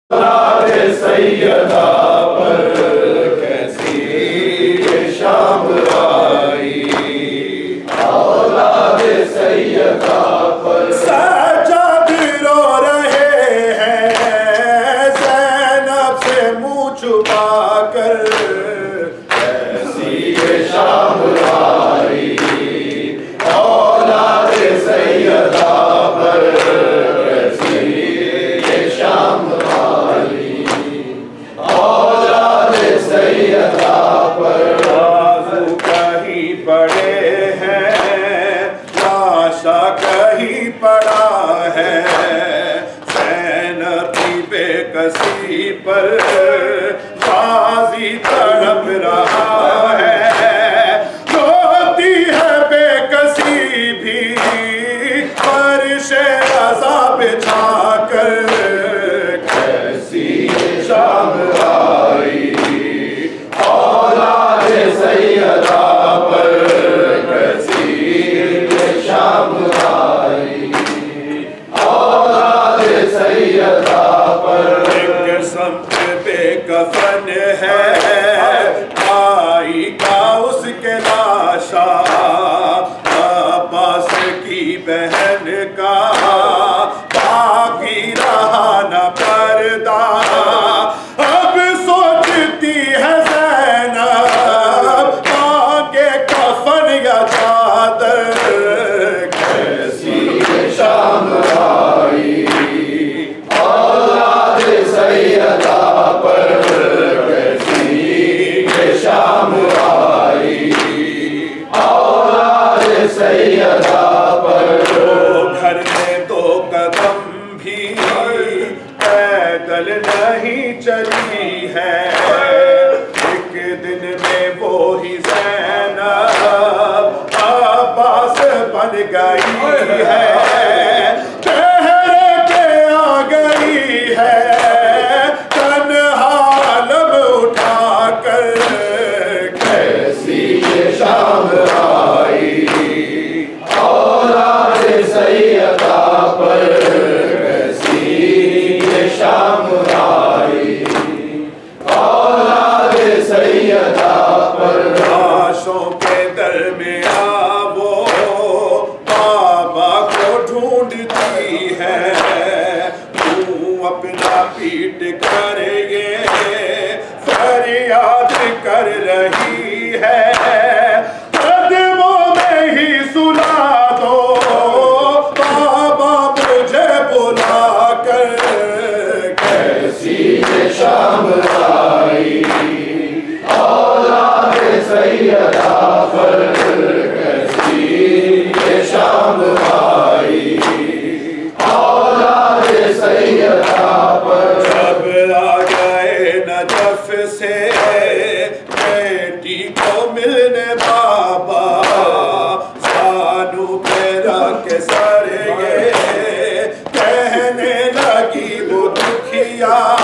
सैयदा पर कैसी ये शाम आई, औलाद सैयदा पर सज्जाद रो रहे हैं ज़ैनब से मुँह छुपा कर, कैसी ये शाम आई, औलाद सैयदा पर कैसी ये शाम आई, औलाद सैयदा पर बाजू कहीं पड़े हैं लाशा कहीं पड़ा है, ज़ैनब की बेकसी पर गाज़ी तड़प रहा है, रोती है बेकसी भी फर्शे रज़ा बिछा कर, कैसी शाम आई, औलाद सैयदा पर कैसी ये शाम आई, औलाद सैयदा पर एक समत बेकफन है भाई का उसके लाशा, अब्बास की बहन का बाकी रहा न पर्दा, अब सोचती है ज़ैनब मांगे कफन या चादर, कैसी ये शाम आई, औलाद सैयदा पर कैसी ये शाम आई, औलाद सैयदा पर घर में दो कदम भी पैदल नहीं चली है, एक दिन में वो ही ज़ैनब अब्बास बन गई है, चेहरे पे आ गई है तन्हा लब उठा कर, कैसी ये शाम आई, औलाद सैयदा पर कैसी ये शाम आई, औलाद सैयदा पर लाशों के दरमियां वो बाबा को ढूंढती है, तू अपना पीट कर ये फरियाद कर रही है, कदमों में ही सुला दो बाबा मुझे बुला कर, कैसी ये शाम आई, औलाद सैयदा पर कैसी ये शाम आई, औलाद सैयदा पर जब आ गए नजफ से बेटी को मिलने बाबा, सानू पे रख सर ये कहने लगी वो दुखिया,